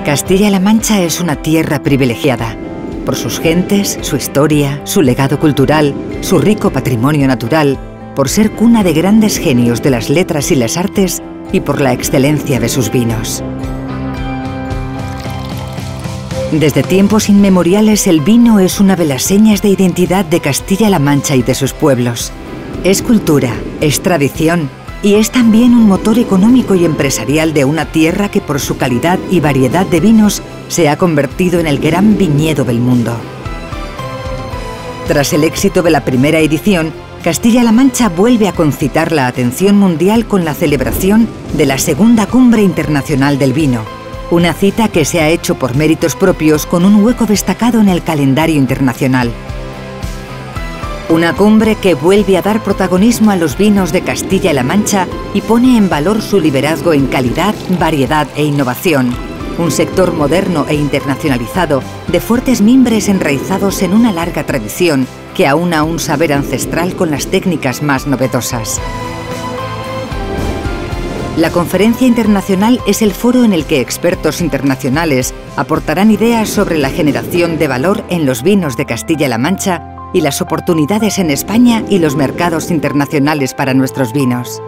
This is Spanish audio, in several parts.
Castilla-La Mancha es una tierra privilegiada por sus gentes, su historia, su legado cultural, su rico patrimonio natural, por ser cuna de grandes genios de las letras y las artes y por la excelencia de sus vinos. Desde tiempos inmemoriales el vino es una de las señas de identidad de Castilla-La Mancha y de sus pueblos. Es cultura, es tradición y es también un motor económico y empresarial de una tierra que por su calidad y variedad de vinos se ha convertido en el gran viñedo del mundo. Tras el éxito de la primera edición, Castilla-La Mancha vuelve a concitar la atención mundial con la celebración de la Segunda Cumbre Internacional del Vino, una cita que se ha hecho por méritos propios con un hueco destacado en el calendario internacional. Una cumbre que vuelve a dar protagonismo a los vinos de Castilla-La Mancha y pone en valor su liderazgo en calidad, variedad e innovación. Un sector moderno e internacionalizado, de fuertes mimbres enraizados en una larga tradición que aúna un saber ancestral con las técnicas más novedosas. La conferencia internacional es el foro en el que expertos internacionales aportarán ideas sobre la generación de valor en los vinos de Castilla-La Mancha y las oportunidades en España y los mercados internacionales para nuestros vinos.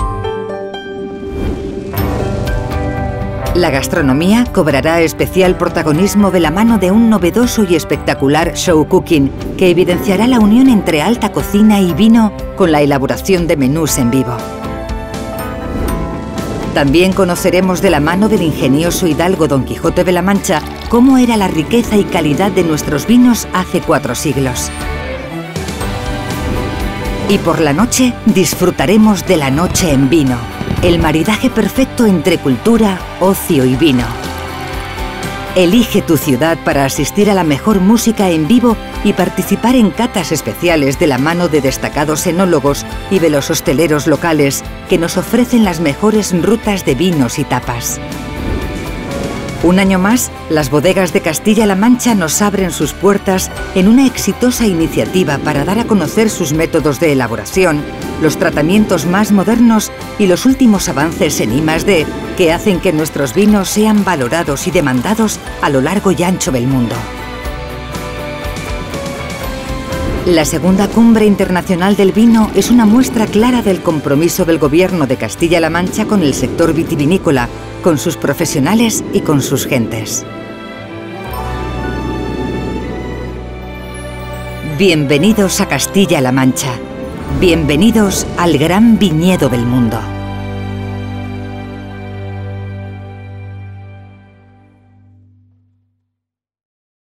La gastronomía cobrará especial protagonismo de la mano de un novedoso y espectacular show cooking que evidenciará la unión entre alta cocina y vino con la elaboración de menús en vivo. También conoceremos de la mano del ingenioso hidalgo Don Quijote de la Mancha cómo era la riqueza y calidad de nuestros vinos hace 4 siglos. Y por la noche disfrutaremos de la noche en vino, el maridaje perfecto entre cultura, ocio y vino. Elige tu ciudad para asistir a la mejor música en vivo y participar en catas especiales de la mano de destacados enólogos y de los hosteleros locales que nos ofrecen las mejores rutas de vinos y tapas. Un año más, las bodegas de Castilla-La Mancha nos abren sus puertas en una exitosa iniciativa para dar a conocer sus métodos de elaboración, los tratamientos más modernos y los últimos avances en I+D que hacen que nuestros vinos sean valorados y demandados a lo largo y ancho del mundo. La Segunda Cumbre Internacional del Vino es una muestra clara del compromiso del Gobierno de Castilla-La Mancha con el sector vitivinícola, con sus profesionales y con sus gentes. Bienvenidos a Castilla-La Mancha. Bienvenidos al gran viñedo del mundo.